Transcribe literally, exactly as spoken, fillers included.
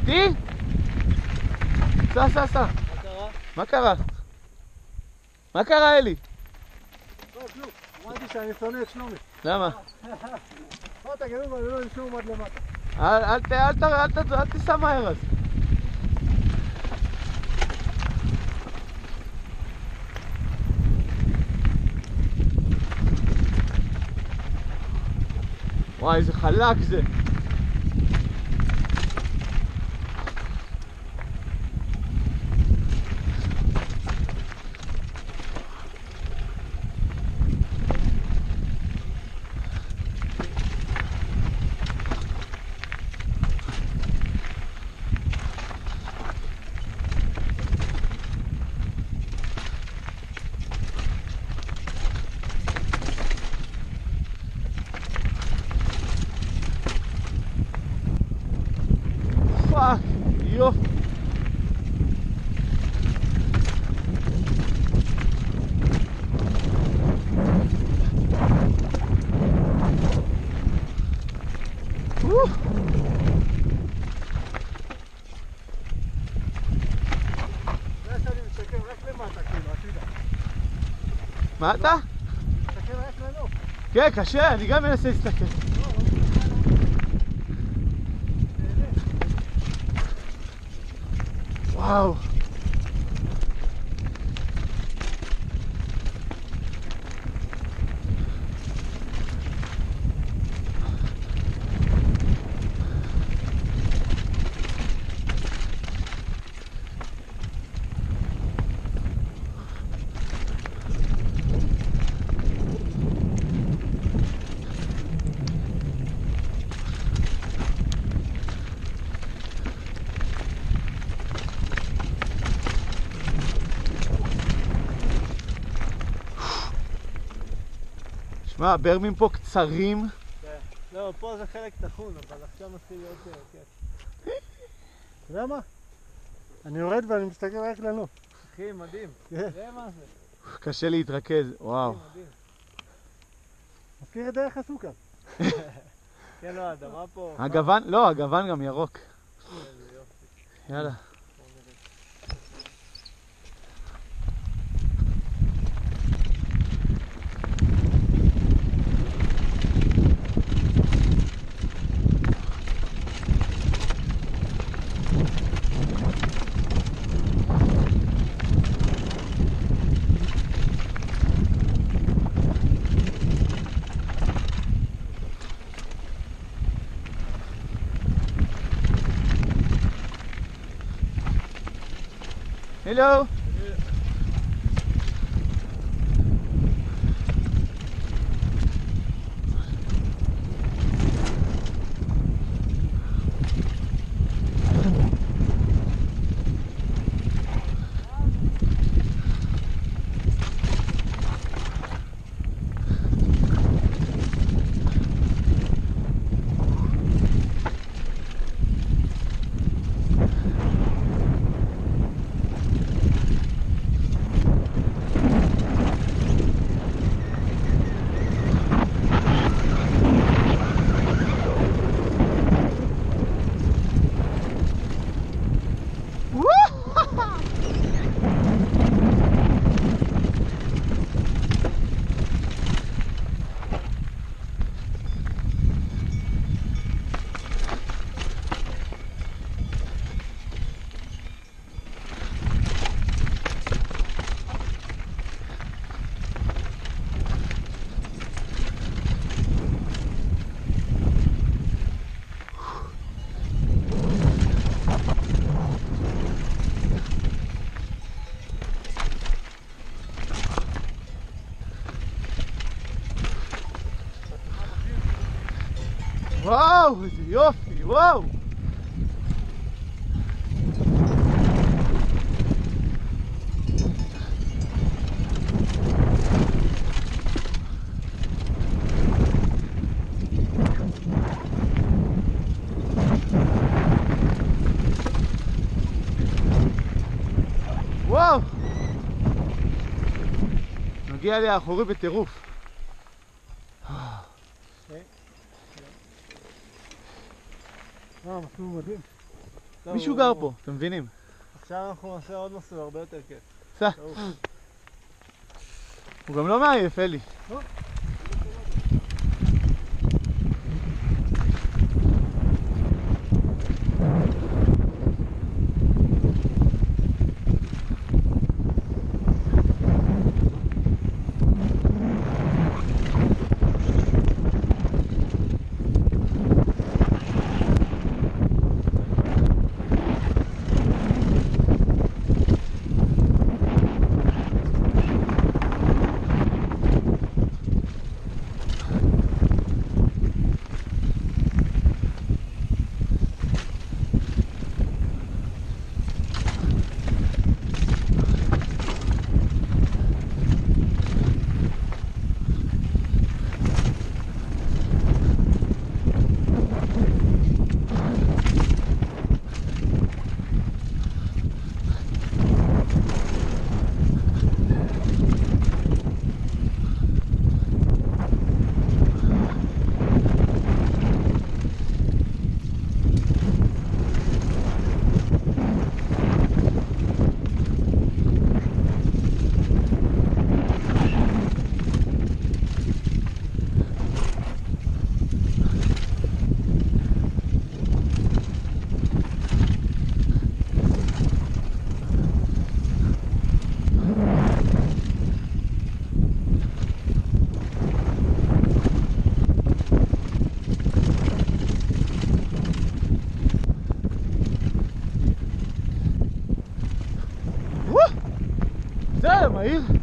אותי? סע, סע, סע. מה קרה? מה קרה? מה קרה, אלי? לא, כלום. אמרתי שאני שונא את שלומי. למה? מה תגידו לו, אני לא נשום עד למטה. אל, אל, ת- אל, ת- אל, ת- אל תיסע מהר אז. וואי, איזה חלק זה. פאק, יופי. אוף. זה שאני מסתכל רק למטה, כאילו, עתידה. מה אתה? מסתכל רק לנוף. כן, קשה, אני גם מנסה להסתכל. וואו. שמע, הברמים פה קצרים. לא, פה זה חלק תחון, אבל עכשיו מתחיל להיות כיף. אתה יודע מה? אני יורד ואני מסתכל רק לנוף. אחי, מדהים. תראה מה זה. קשה להתרכז, וואו. מדהים. מזכיר את דרך הסוכר. כן, לא, האדמה פה... הגוון, לא, הגוון גם ירוק. איזה יופי. יאללה. Hello. וואו, איזה יופי, וואו. וואו. מגיע לי האחורי בטירוף. אה, מסלול מדהים. מישהו גר פה, אתם מבינים? עכשיו אנחנו נעשה עוד מסלול הרבה יותר כיף. סע. הוא גם לא מעייף, אלי. זה מהיר.